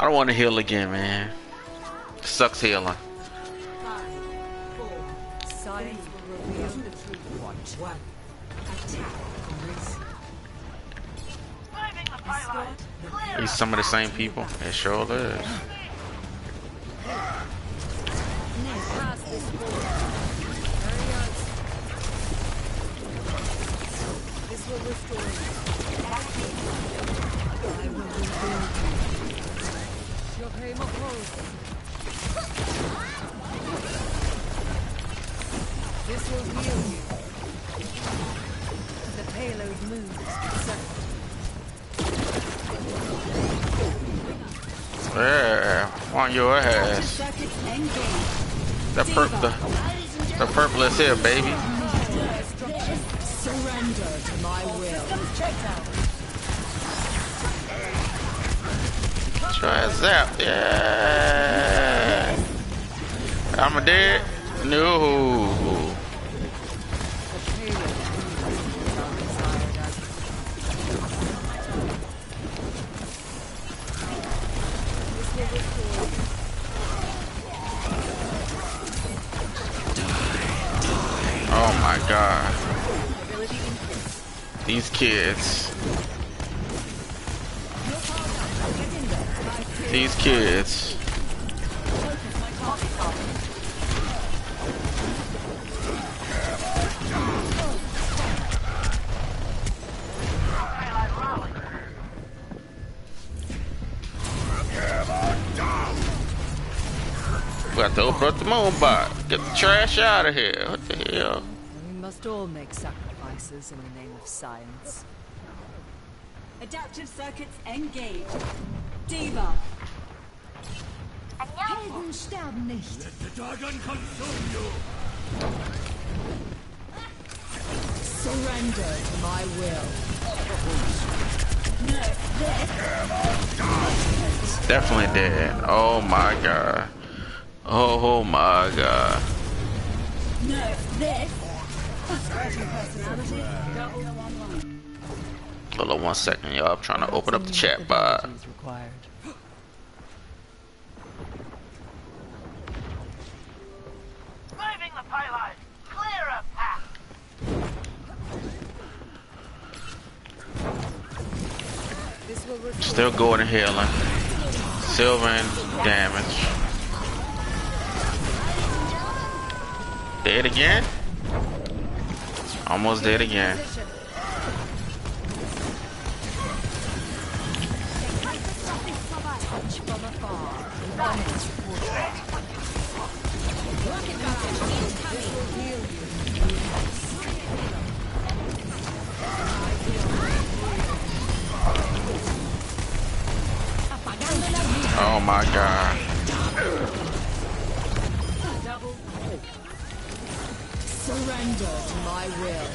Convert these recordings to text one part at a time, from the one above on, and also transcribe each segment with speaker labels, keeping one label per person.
Speaker 1: don't want to heal again, man. Sucks healing.
Speaker 2: Silence will reveal the truth. One. Attack.
Speaker 1: These some of the same people. It sure is.
Speaker 2: Past this wall. This will restore you. I will rebuild you. Your pain of hope. This will heal you. The payload moves.
Speaker 1: Yeah, on your ass. The purple is here, baby.
Speaker 2: Surrender to my will.
Speaker 1: Try zap, yeah. I'm a dead. No. Oh my god. These kids. These kids. We got to open up the moon bot. Get the trash out of here. What the hell?
Speaker 2: We must all make sacrifices in the name of science.
Speaker 3: Adaptive circuits engaged. Diva.
Speaker 2: Helden sterben nicht.
Speaker 4: Let the dragon consume you.
Speaker 2: Surrender to my will.
Speaker 1: It's definitely dead. Oh my god. Oh my god.
Speaker 3: Nerf this. Personality. Double online.
Speaker 1: Hold on 1 second, y'all. I'm trying to open up the chat bot.
Speaker 2: Required.
Speaker 4: Moving the payload. Clear a path.
Speaker 2: This will restore.
Speaker 1: Still going to healing. Sylvan damage. Dead again? Almost dead again.
Speaker 2: Touch from afar. Imbalance reported. This will heal you.
Speaker 1: Oh my god.
Speaker 2: Surrender to my will.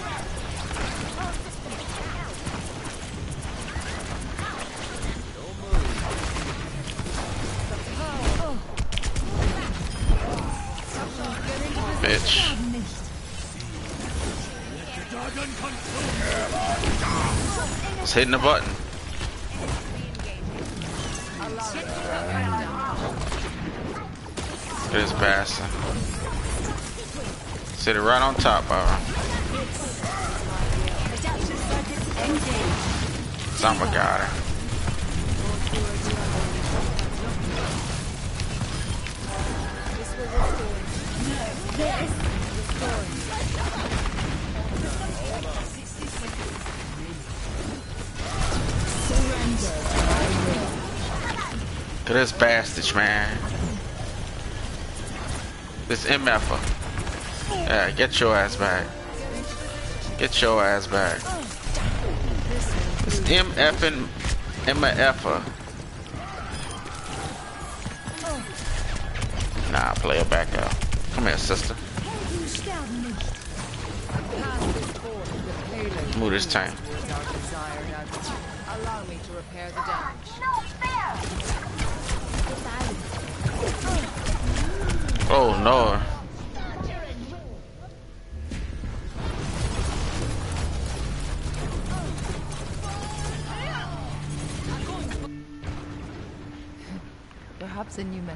Speaker 1: Bitch. It's hitting the button. Look at this bastard. Sit it right on top of her. Samba got her. Look at this bastard, man. This MF'er. Yeah, get your ass back. Get your ass back. This MF'ing MF'er. Nah, player back up. Come here, sister. Move this tank.
Speaker 2: Allow me to repair the damage.
Speaker 1: Oh no.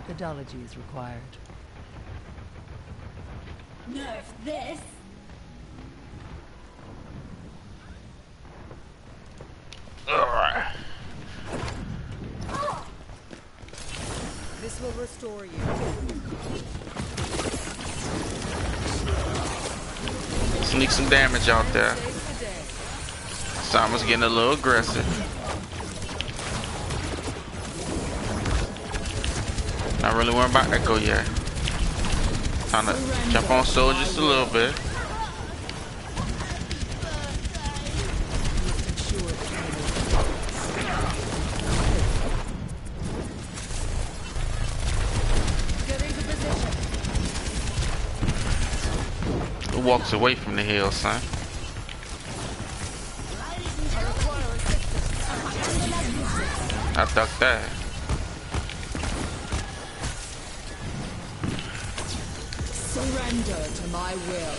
Speaker 2: methodology is required.
Speaker 3: Nerf this.
Speaker 1: Alright.
Speaker 2: This will restore you.
Speaker 1: Sneak some damage out there.
Speaker 2: Save the day.
Speaker 1: Simon's getting a little aggressive. Not really worried about Echo yet. Trying to jump on Soul just a little bit. Who walks away from the hill, son? I ducked that.
Speaker 2: Surrender to my will.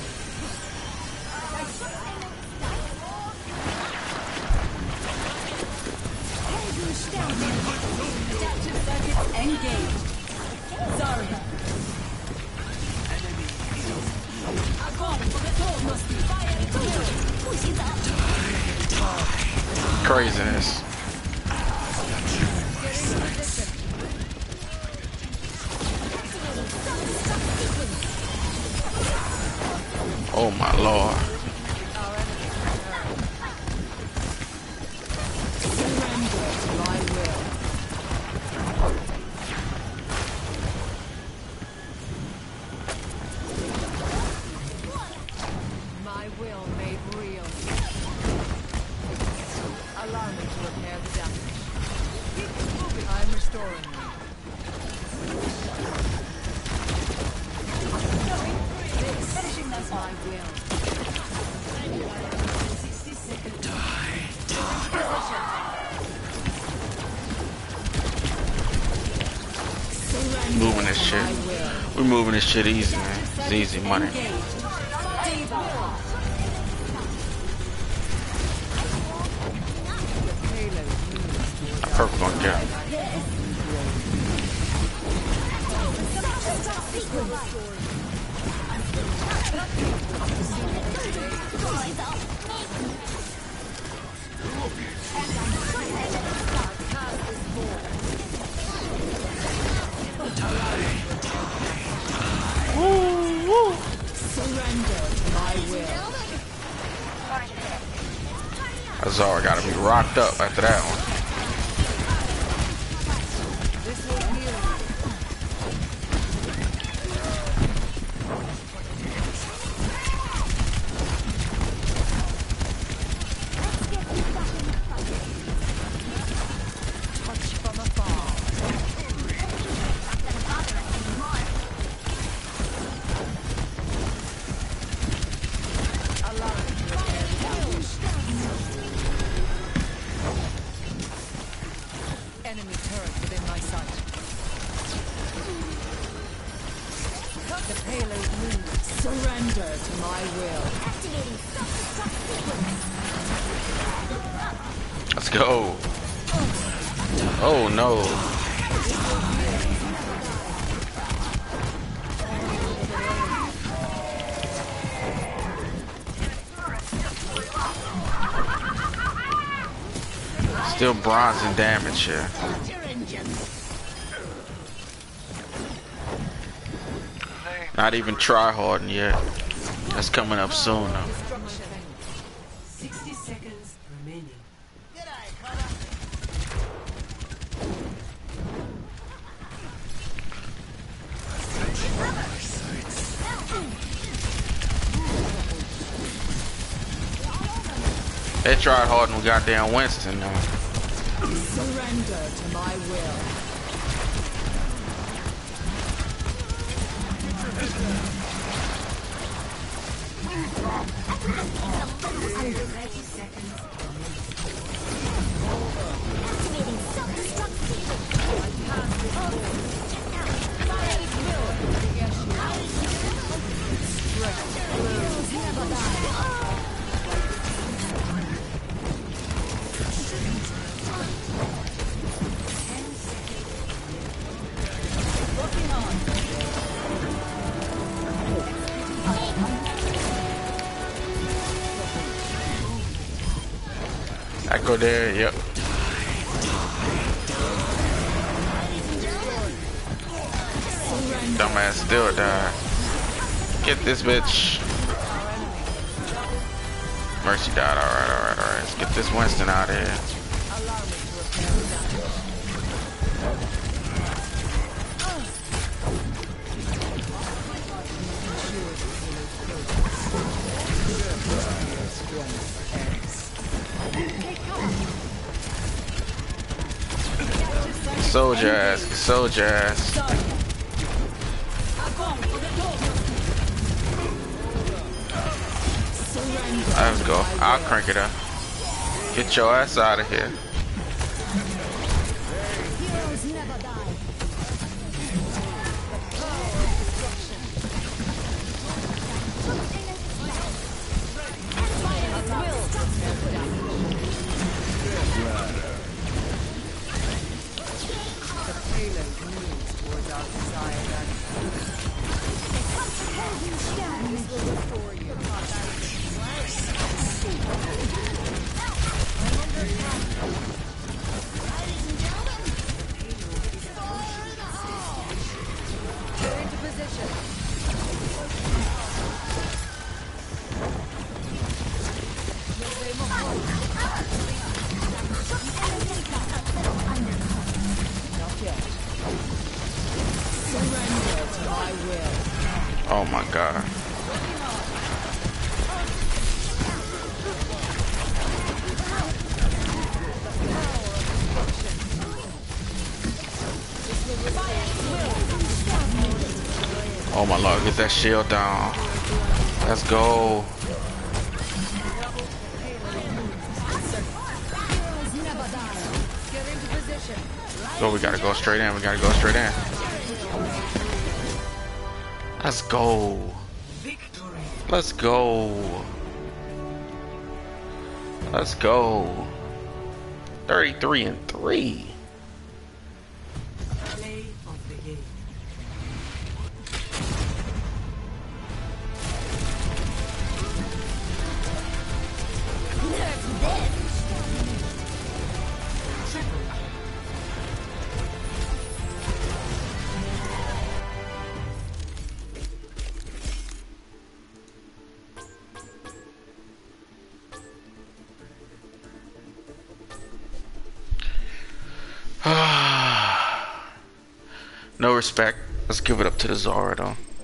Speaker 3: Adaptive circuits engaged. Zarya.
Speaker 1: Craziness. Oh my lord.
Speaker 2: Surrender to my will. My will made real. Allow me to repair the damage. I'm restoring you.
Speaker 3: Finishing those
Speaker 2: My
Speaker 3: off.
Speaker 2: will. Surrender
Speaker 1: Moving this
Speaker 2: to
Speaker 1: shit.
Speaker 2: my will.
Speaker 1: We're moving this shit easy, man. It's easy money.
Speaker 3: Engaged. Diva.
Speaker 2: Payload moves
Speaker 1: A purple gonna get him.
Speaker 2: surrender to my will.
Speaker 1: Azar gotta be rocked up after that one.
Speaker 2: This will heal you. Touch from afar. Allow me to repair the damage. Enemy turret within my sight. The payload moves. Surrender to my will.
Speaker 1: Let's go. Oh no. Still bronze and damage here. Not even try hard yet. That's coming up soon though.
Speaker 3: 60 seconds remaining.
Speaker 1: They tried hard on goddamn Winston though.
Speaker 2: Surrender to my will.
Speaker 1: over there. Yep. Dumbass still died. Get this bitch. Mercy died. Alright. Let's get this Winston out of here. Soldier ass. Let's go. I'll crank it up. Get your ass out of here.
Speaker 2: Heroes never die.
Speaker 1: Oh my god. Oh my lord, get that shield down. Let's go. So we gotta go straight in. Let's go. Let's go. 33-3.
Speaker 3: Play of the game.
Speaker 1: No respect. Let's give it up to the Zara though.